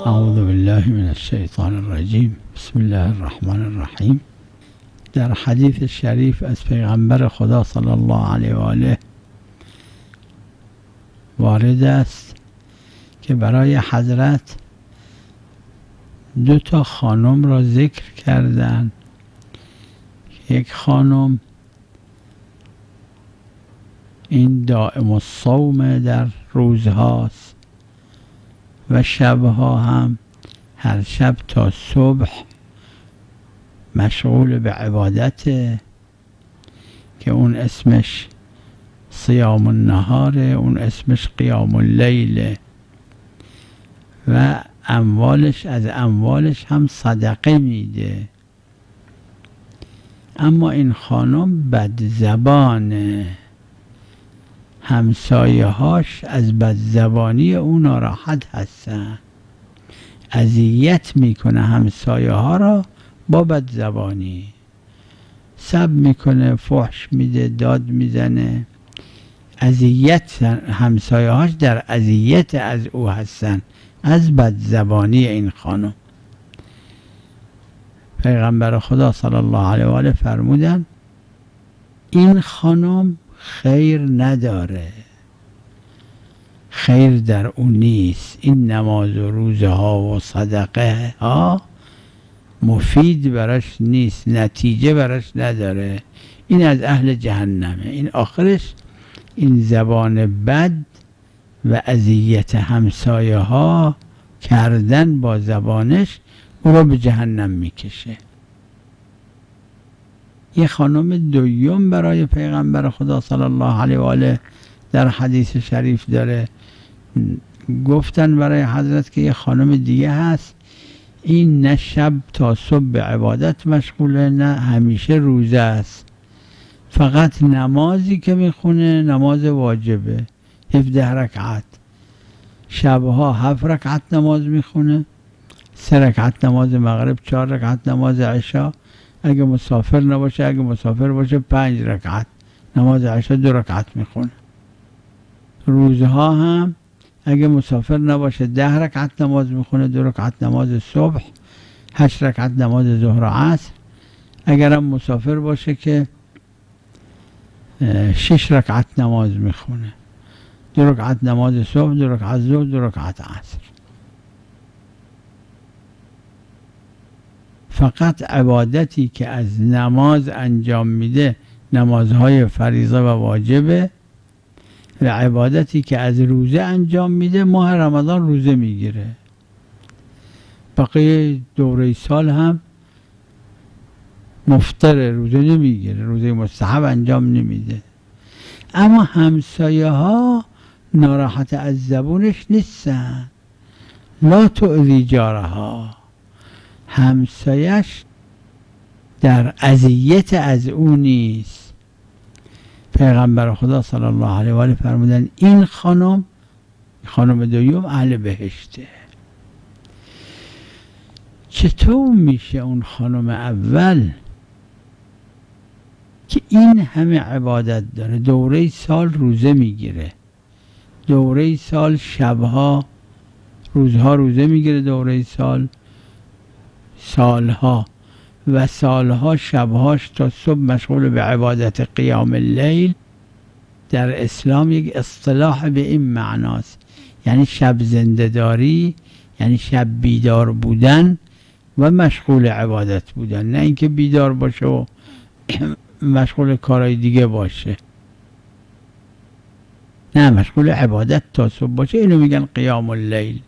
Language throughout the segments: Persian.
اعوذ بالله من الشیطان الرجیم. بسم الله الرحمن الرحیم. در حدیث شریف از پیغمبر خدا صلی الله علیه و آله وارد است که برای حضرت 2 خانم را ذکر کردند. یک خانم این دائم الصوم در روزهاست و شبها هم هر شب تا صبح مشغول به عبادته که اون اسمش صیام النهاره، اون اسمش قیام اللیل و از اموالش هم صدقه میده. اما این خانم بدزبانه، همسایه‌هاش از بدزبانی او ناراحت هستن، اذیت میکنه همسایه ها را با بدزبانی، سب میکنه، فحش میده، داد میزنه، اذیت، همسایه هاش در اذیت از او هستن از بدزبانی این خانم. پیغمبر خدا صلی الله علیه و آله فرمودن این خانم خیر نداره، خیر در اون نیست، این نماز و روزه ها و صدقه ها مفید براش نیست، نتیجه براش نداره، این از اهل جهنمه. این آخرش این زبان بد و اذیت همسایه ها کردن با زبانش او را به جهنم میکشه. یه خانم دوم برای پیغمبر خدا صلی الله علیه و آله در حدیث شریف داره. گفتن برای حضرت که یه خانم دیگه هست، این نه شب تا صبح به عبادت مشغوله نه همیشه روزه است، فقط نمازی که میخونه نماز واجبه 17 رکعت، شبها 7 رکعت نماز میخونه، 3 رکعت نماز مغرب، 4 رکعت نماز عشا، اگه مسافر نباشه، اگه مسافر باشه 5 رکعت نماز عشا، 2 رکعت میخونه. روزها هم اگه مسافر نباشه 10 رکعت نماز میخونه، 2 رکعت نماز صبح، 8 رکعت نماز ظهر و عصر. اگرم مسافر باشه که 6 رکعت نماز میخونه، 2 رکعت نماز صبح، 2 رکعت ظهر، 2 رکعت عصر. فقط عبادتی که از نماز انجام میده نمازهای فریضه و واجبه و عبادتی که از روزه انجام میده ماه رمضان روزه میگیره، بقیه دوره سال هم مفطر، روزه نمیگیره، روزه مستحب انجام نمیده. اما همسایه ها ناراحت از زبونش نیستن، لا تؤذی جارها، همسایش در اذیت از او نیست. پیغمبر خدا صلی الله علیه و آله فرمودن این خانم دوم اهل بهشته. چطور میشه اون خانم اول که این همه عبادت داره، دوره سال روزه میگیره، دوره سال شبها روزها روزه میگیره، دوره سال سالها و سالها شبهاش تا صبح مشغول به عبادت قیام اللیل؟ در اسلام یک اصطلاح به این معناست، یعنی شب زنده داری، یعنی شب بیدار بودن و مشغول عبادت بودن، نه اینکه بیدار باشه و مشغول کارهای دیگه باشه، نه، مشغول عبادت تا صبح باشه، اینو میگن قیام اللیل.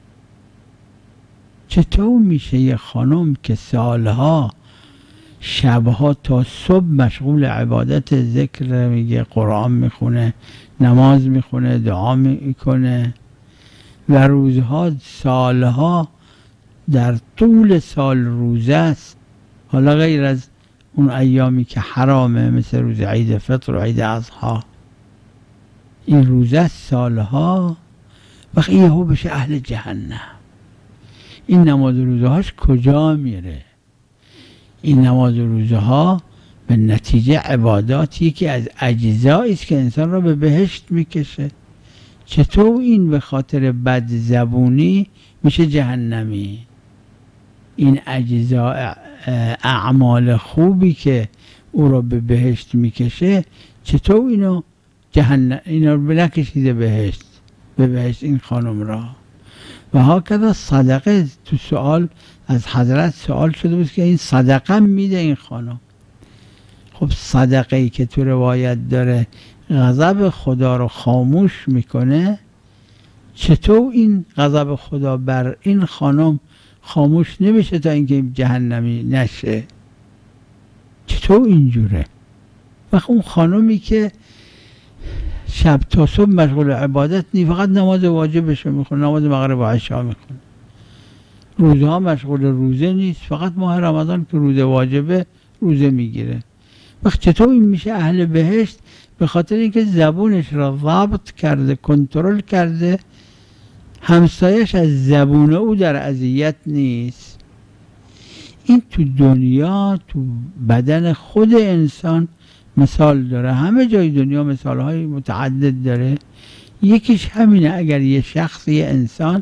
چطور میشه یه خانم که سالها شبها تا صبح مشغول عبادت، ذکر میگه، قرآن میخونه، نماز میخونه، دعا میکنه و روزها سالها در طول سال روزه است، حالا غیر از اون ایامی که حرامه مثل روز عید فطر و عید اضحی، این روزه سالها، وقتی یهو بشه اهل جهنم، این نماز و روزه هاش کجا میره؟ این نماز و روزه ها به نتیجه عباداتی که از اجزایی است که انسان را به بهشت میکشه. چطور این به خاطر بد زبونی میشه جهنمی؟ این اجزاء اعمال خوبی که او را به بهشت میکشه چطور اینو نکشیده بهشت، به بهشت این خانم را؟ و هاکذا صدقه، تو سوال از حضرت سوال شده بود که این صدقه میده این خانم. خب صدقه ای که تو روایت داره غضب خدا رو خاموش میکنه، چطور این غضب خدا بر این خانم خاموش نمیشه تا اینکه جهنمی نشه؟ چطور اینجوره؟ وقت اون خانمی که شب تا صبح مشغول عبادت نی، فقط نماز واجبش رو میخونه، نماز مغرب و عشا میخونه، روزها مشغول روزه نیست، فقط ماه رمضان که روزه واجبه روزه میگیره. وقت چطور این میشه اهل بهشت؟ به خاطر اینکه زبونش را ضبط کرده، کنترل کرده، همسایش از زبون او در اذیت نیست. این تو دنیا، تو بدن خود انسان مثال داره، همه جای دنیا مثال های متعدد داره. یکیش همینه، اگر یه شخص، یه انسان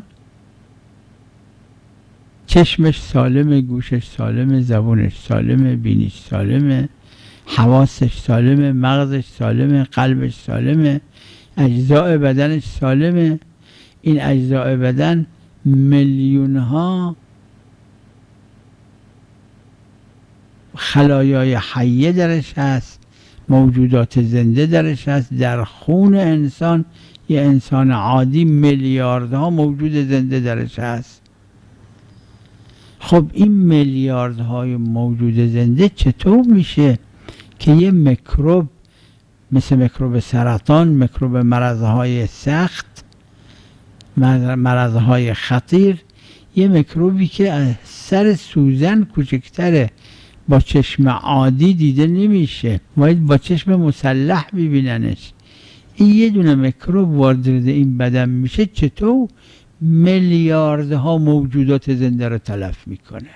چشمش سالمه، گوشش سالمه، زبونش سالمه، بینیش سالمه، حواسش سالمه، مغزش سالمه، قلبش سالمه، اجزاء بدنش سالمه، این اجزاء بدن میلیون ها خلایای حیه درش هست، موجودات زنده درش هست. در خون انسان، یه انسان عادی، میلیاردها موجود زنده درش هست. خب این میلیاردهای موجود زنده چطور میشه که یه میکروب مثل میکروب سرطان، میکروب مرضهای سخت، مرضهای خطیر، یه میکروبی که از سر سوزن کوچکتره، با چشم عادی دیده نمیشه، باید با چشم مسلح ببیننش، این یه دونه میکروب وارد این بدن میشه، چطور میلیاردها موجودات زنده رو تلف میکنه؟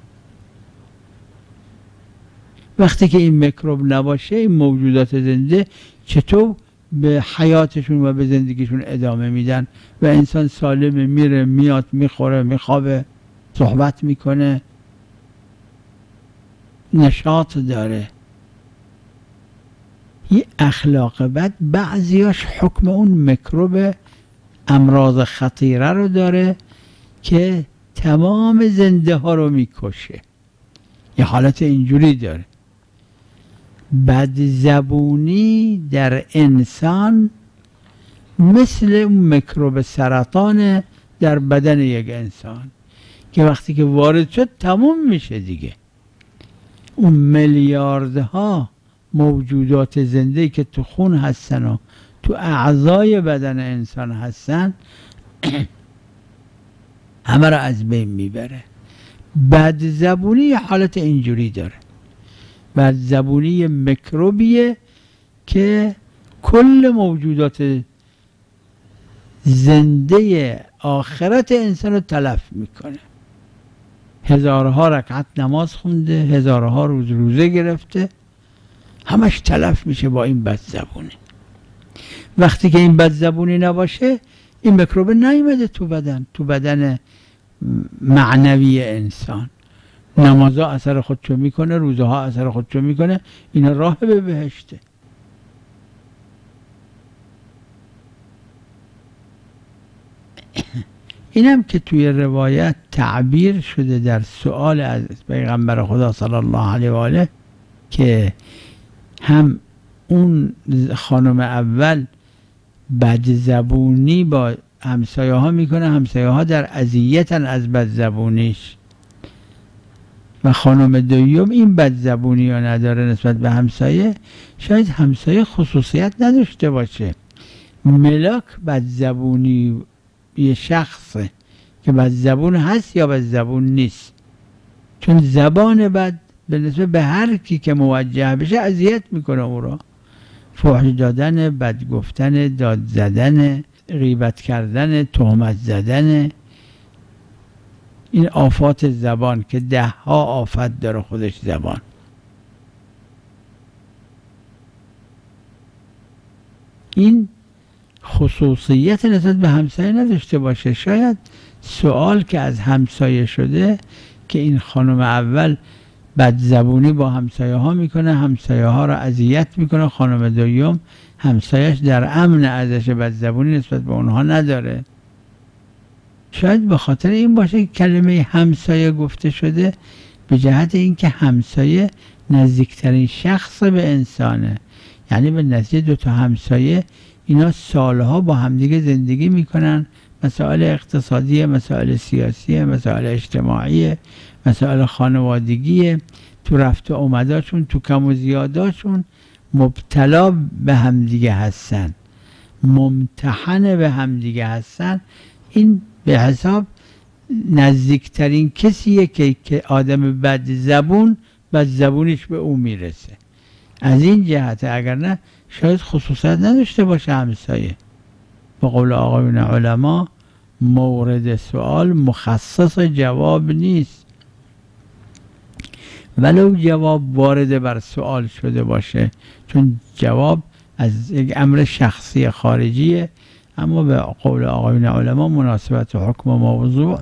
وقتی که این میکروب نباشه، این موجودات زنده چطور به حیاتشون و به زندگیشون ادامه میدن و انسان سالم میره میاد میخوره میخوابه، صحبت میکنه، نشاط داره؟ یه اخلاق بد بعضیاش حکم اون میکروب امراض خطیره رو داره که تمام زنده ها رو میکشه. یه حالت اینجوری داره. بد زبونی در انسان مثل اون میکروب سرطان در بدن یک انسان که وقتی که وارد شد تموم میشه دیگه. اون میلیاردها موجودات زنده که تو خون هستن و تو اعضای بدن انسان هستن همه را از بین میبره. بد زبونی یه حالت اینجوری داره. بد زبونی میکروبیه که کل موجودات زنده آخرت انسان رو تلف میکنه. هزارها رکعت نماز خونده، هزارها روز روزه گرفته، همش تلف میشه با این بد زبونی. وقتی که این بد زبونی نباشه، این میکروب نیومده تو بدن معنوی انسان. نمازها اثر خودشو میکنه، روزها اثر خودشو میکنه، اینا راه به بهشته. اینم که توی روایت تعبیر شده در سؤال از پیغمبر خدا صلی الله علیه و آله که هم اون خانم اول بد زبونی با همسایه ها میکنه، همسایه ها در اذیتن از بد زبونیش، و خانم دوم این بد زبونی ها نداره نسبت به همسایه. شاید همسایه خصوصیت نداشته باشه، ملاک بد زبونی یه شخصه که بد زبون هست یا بد زبون نیست، چون زبان بد به نسبت به هر کی که موجه بشه اذیت میکنه او را. فحش دادن، بد گفتن، داد زدن، غیبت کردن، تهمت زدن، این آفات زبان که 10 آفت داره خودش زبان. این خصوصیت نسبت به همسایه نداشته باشه. شاید سوال که از همسایه شده که این خانم اول بدزبونی با همسایه ها میکنه، همسایه ها را اذیت میکنه، خانم دوم همسایش در امن ازش، بدزبونی نسبت به اونها نداره. شاید به خاطر این باشه که کلمه همسایه گفته شده، به جهت اینکه همسایه نزدیکترین شخص به انسانه. یعنی به نتیجه دو تا همسایه اینا سالها با همدیگه زندگی میکنن، مسائل اقتصادی، مسائل سیاسی، مسائل اجتماعی، مسائل خانوادگی، تو رفت و اومداشون، تو کم و زیاداشون مبتلا به همدیگه هستن، ممتحن به همدیگه هستن. این به حساب نزدیکترین کسیه که آدم بد زبونش به او میرسه. از این جهت اگر نه شاید خصوصیت نداشته باشه همسایه. به قول آقایون علما مورد سوال مخصص جواب نیست، ولو جواب وارد بر سوال شده باشه، چون جواب از یک امر شخصی خارجیه. اما به قول آقایون علما مناسبت حکم و موضوع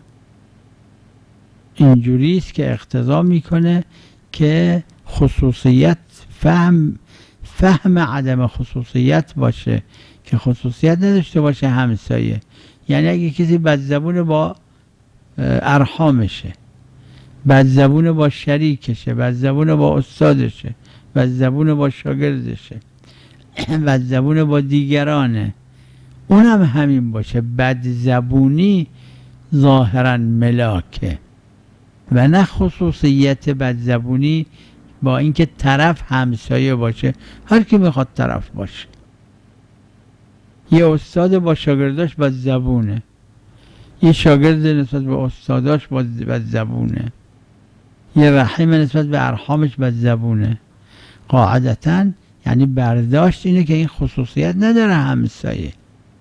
اینجوری است که اقتضا میکنه که خصوصیت فهم عدم خصوصیت باشه، که خصوصیت نداشته باشه همسایه. یعنی اگه کسی بدزبون با ارحامشه، بدزبون با شریکشه، بدزبون با استادشه، بدزبون با شاگردشه، بدزبون با دیگرانه، اونم همین باشه. بدزبونی ظاهرا ملاکه و نه خصوصیت بدزبونی با اینکه طرف همسایه باشه. هر کی میخواد طرف باشه. یه استاد با شاگرداش بدزبونه، یه شاگرد نسبت به استاداش بدزبونه، یه رحیم نسبت به ارحامش بدزبونه. قاعدتاً یعنی برداشت اینه که این خصوصیت نداره همسایه.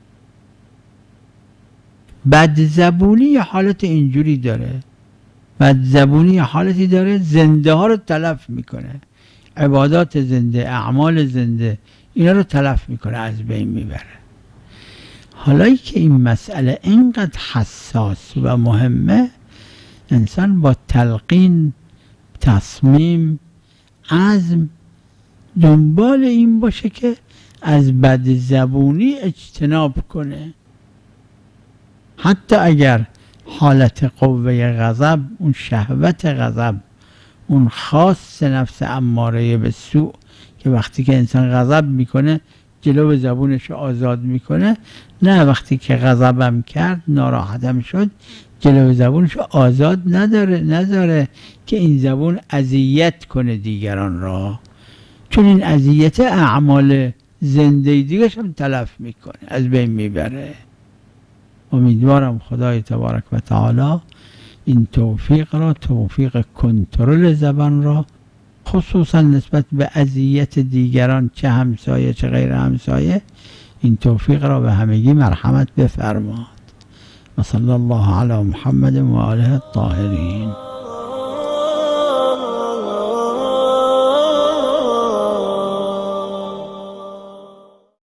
بدزبونی یه حالت اینجوری داره، بدزبونی یه حالتی داره زنده ها رو تلف میکنه، عبادات زنده، اعمال زنده، اینا رو تلف میکنه، از بین میبره. حالا که این مسئله اینقدر حساس و مهمه، انسان با تلقین، تصمیم، عزم دنبال این باشه که از بدزبونی اجتناب کنه. حتی اگر حالت قوه غضب، اون شهوت غضب، اون خاص نفس اماره به سوء که وقتی که انسان غضب میکنه جلو زبونش آزاد میکنه، نه وقتی که غضبم کرد ناراحتم شد جلو زبونش آزاد نذاره که این زبون اذیت کنه دیگران را، چون این اذیت اعمال زنده دیگرش هم تلف میکنه، از بین میبره. امیدوارم خدای تبارک و تعالی این توفیق را، توفیق کنترل زبان را، خصوصا نسبت به اذیت دیگران، چه همسایه چه غیر همسایه، این توفیق را به همگی مرحمت بفرماد. و صلی الله علی محمد و آله الطاهرین.